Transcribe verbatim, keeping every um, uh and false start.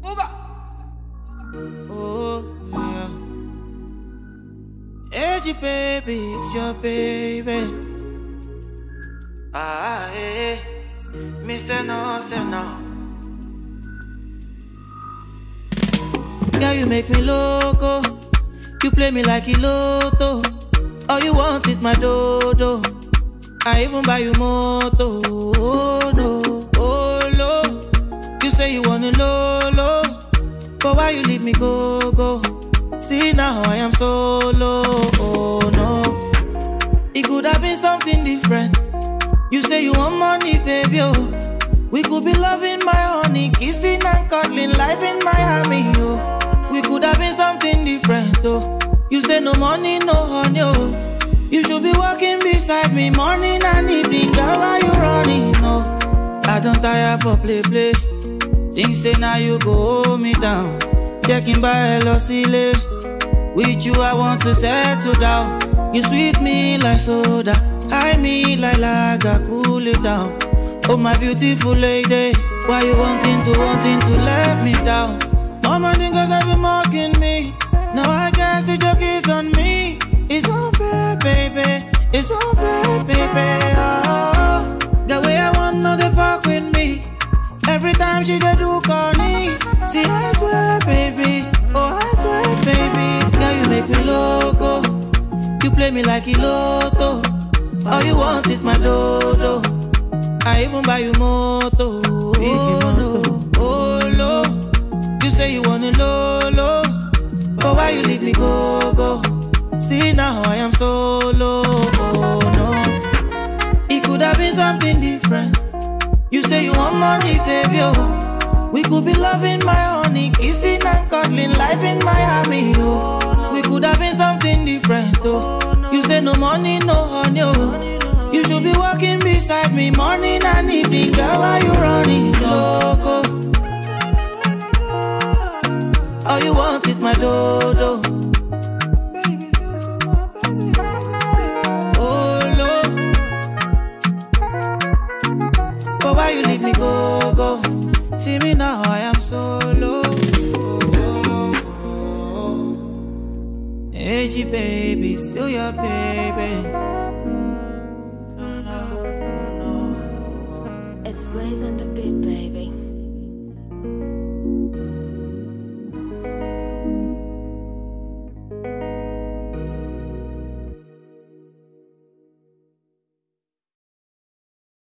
Oh, yeah. Edgy baby, it's your baby. Ah, eh. Me say no, say no. Girl, you make me loco. You play me like a lotto. All you want is my dodo. I even buy you moto. Oh no, oh no. You say you want a lolo, but why you leave me go, go? See now I am solo. Oh no, it could have been something different. You say you want money, baby, oh. We could be loving my honey, kissing and cuddling, life in Miami, oh. We could have been something different, oh. You say no money, no honey, oh. You should be walking beside me morning and evening, girl, why you running, no? I don't tire for play, play. Think say now you go hold me down. Checking by hello, silly. With you I want to settle down. You sweet me like soda, high me like lager, cool it down. Oh my beautiful lady, why you wanting to, wanting to let me down? All my niggas have been mocking me. Now I guess the joke is on me. It's unfair, baby. It's unfair, baby. Oh, the way I want, no they fuck with me. Every time she dey do corny. See, I swear, baby. Oh, I swear, baby. Girl, you make me loco. You play me like a lotto. All you want is my dodo. I even buy you moto. Oh no, oh no. You say you want a lolo, but why you leave me go, go? See now I am solo. Oh no, it could have been something different. You say you want money, baby, oh. We could be loving my honey, kissing and cuddling, life in Miami, oh. We could have been something different, oh. You say no money, no honey, oh. You should be walking beside me morning and evening, girl, why you running, loco? All you want is my dodo. Oh no, but why you leave me go, go? See me now, I am solo, solo. Edgy baby, still your baby. It's blazing the beat, baby.